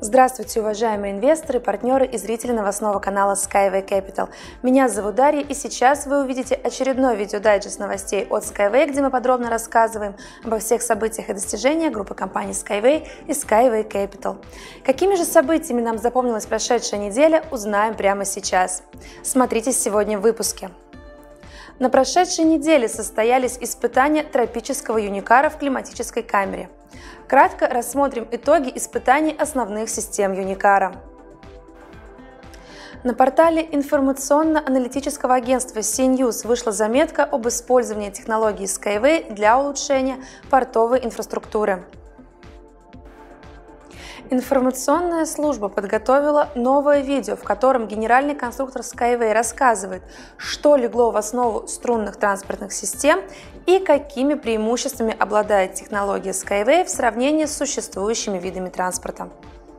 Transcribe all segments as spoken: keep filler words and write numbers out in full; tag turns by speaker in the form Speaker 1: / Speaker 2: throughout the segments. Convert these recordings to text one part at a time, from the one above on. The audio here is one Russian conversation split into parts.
Speaker 1: Здравствуйте, уважаемые инвесторы, партнеры и зрители новостного канала Skyway Capital. Меня зовут Дарья, и сейчас вы увидите очередной видеодайджест новостей от Skyway, где мы подробно рассказываем обо всех событиях и достижениях группы компаний Skyway и Skyway Capital. Какими же событиями нам запомнилась прошедшая неделя, узнаем прямо сейчас. Смотрите сегодня в выпуске. На прошедшей неделе состоялись испытания тропического юникара в климатической камере. Кратко рассмотрим итоги испытаний основных систем юникара. На портале информационно-аналитического агентства си-News вышла заметка об использовании технологии Skyway для улучшения портовой инфраструктуры. Информационная служба подготовила новое видео, в котором генеральный конструктор Skyway рассказывает, что легло в основу струнных транспортных систем и какими преимуществами обладает технология Skyway в сравнении с существующими видами транспорта.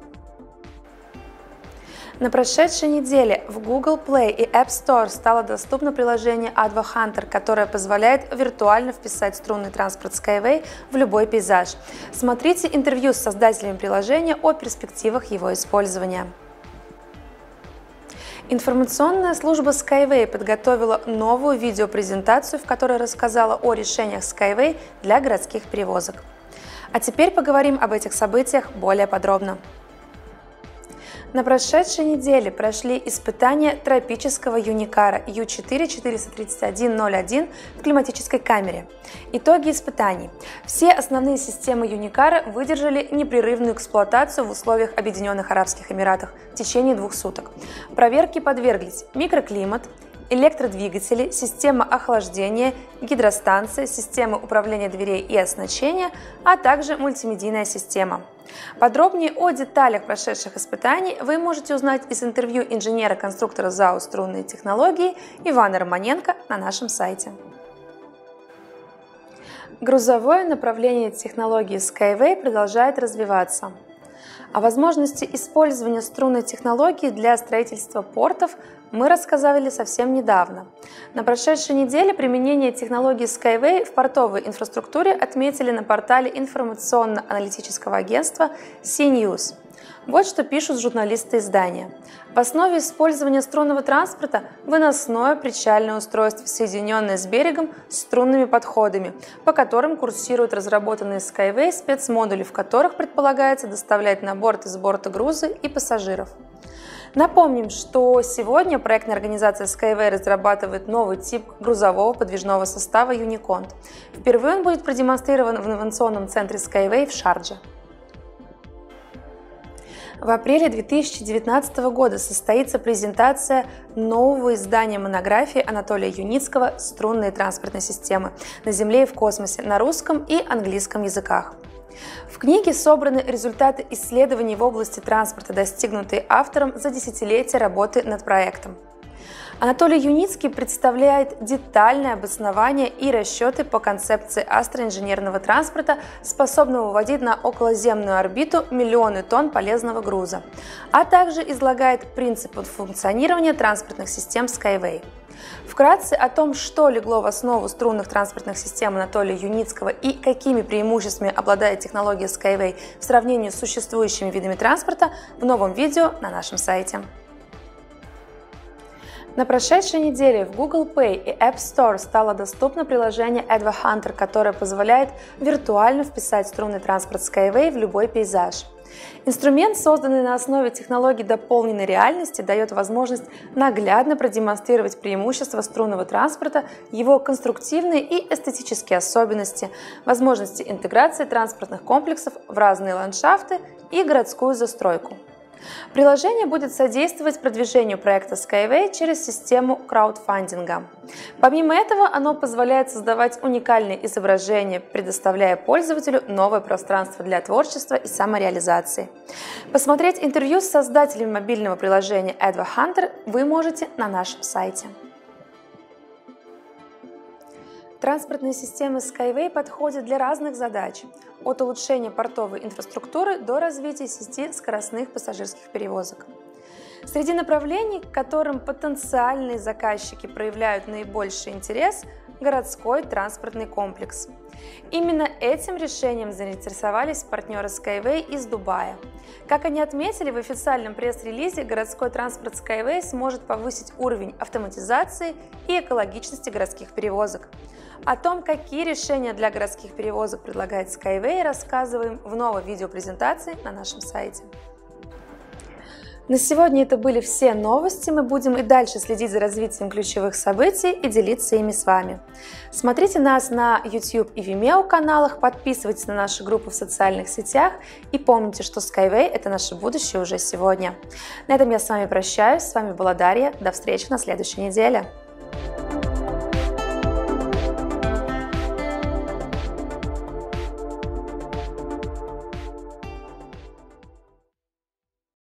Speaker 1: На прошедшей неделе в Google Play и App Store стало доступно приложение Adva Hunter, которое позволяет виртуально вписать струнный транспорт Skyway в любой пейзаж. Смотрите интервью с создателями приложения о перспективах его использования. Информационная служба Skyway подготовила новую видеопрезентацию, в которой рассказала о решениях Skyway для городских перевозок. А теперь поговорим об этих событиях более подробно. На прошедшей неделе прошли испытания тропического юникара ю четыре четыреста тридцать один ноль один в климатической камере. Итоги испытаний. Все основные системы юникара выдержали непрерывную эксплуатацию в условиях Объединенных Арабских Эмиратов в течение двух суток. Проверке подверглись микроклимат, электродвигатели, система охлаждения, гидростанция, система управления дверей и оснащения, а также мультимедийная система. Подробнее о деталях прошедших испытаний вы можете узнать из интервью инженера-конструктора ЗАО «Струнные технологии» Ивана Романенко на нашем сайте. Грузовое направление технологии Skyway продолжает развиваться. О возможности использования струнной технологии для строительства портов мы рассказывали совсем недавно. На прошедшей неделе применение технологии Skyway в портовой инфраструктуре отметили на портале информационно-аналитического агентства си-News. Вот что пишут журналисты издания. В основе использования струнного транспорта выносное причальное устройство, соединенное с берегом струнными подходами, по которым курсируют разработанные Skyway спецмодули, в которых предполагается доставлять на борт и с борта грузы и пассажиров. Напомним, что сегодня проектная организация Skyway разрабатывает новый тип грузового подвижного состава Uniconte. Впервые он будет продемонстрирован в инновационном центре Skyway в Шардже. В апреле две тысячи девятнадцатого года состоится презентация нового издания монографии Анатолия Юницкого «Струнные транспортные системы на Земле и в космосе» на русском и английском языках. В книге собраны результаты исследований в области транспорта, достигнутые автором за десятилетия работы над проектом. Анатолий Юницкий представляет детальное обоснование и расчеты по концепции астроинженерного транспорта, способного выводить на околоземную орбиту миллионы тонн полезного груза, а также излагает принципы функционирования транспортных систем Skyway. Вкратце о том, что легло в основу струнных транспортных систем Анатолия Юницкого и какими преимуществами обладает технология Skyway в сравнении с существующими видами транспорта, в новом видео на нашем сайте. На прошедшей неделе в Google Play и App Store стало доступно приложение Adva Hunter, которое позволяет виртуально вписать струнный транспорт Skyway в любой пейзаж. Инструмент, созданный на основе технологий дополненной реальности, дает возможность наглядно продемонстрировать преимущества струнного транспорта, его конструктивные и эстетические особенности, возможности интеграции транспортных комплексов в разные ландшафты и городскую застройку. Приложение будет содействовать продвижению проекта Skyway через систему краудфандинга. Помимо этого, оно позволяет создавать уникальные изображения, предоставляя пользователю новое пространство для творчества и самореализации. Посмотреть интервью с создателем мобильного приложения Adva Hunter вы можете на нашем сайте. Транспортные системы Skyway подходят для разных задач, от улучшения портовой инфраструктуры до развития сети скоростных пассажирских перевозок. Среди направлений, к которым потенциальные заказчики проявляют наибольший интерес, городской транспортный комплекс. Именно этим решением заинтересовались партнеры Skyway из Дубая. Как они отметили в официальном пресс-релизе, городской транспорт Skyway сможет повысить уровень автоматизации и экологичности городских перевозок. О том, какие решения для городских перевозок предлагает Skyway, рассказываем в новой видеопрезентации на нашем сайте. На сегодня это были все новости. Мы будем и дальше следить за развитием ключевых событий и делиться ими с вами. Смотрите нас на YouTube и Vimeo каналах, подписывайтесь на наши группы в социальных сетях и помните, что Skyway – это наше будущее уже сегодня. На этом я с вами прощаюсь. С вами была Дарья. До встречи на следующей неделе.